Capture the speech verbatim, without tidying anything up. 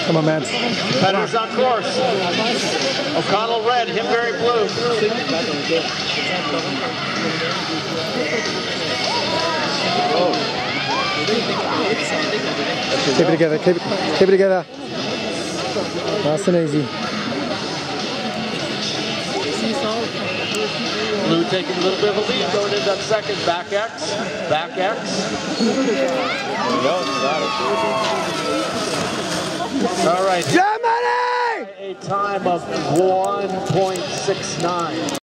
Come on, man. Competitors on course. O'Connell red, Himbury blue. Keep it together, keep it, keep it together. Nice and easy. Blue taking a little bit of a lead going into that second. Back X, back X. All right. Yeah, Madii! A time of one point six nine.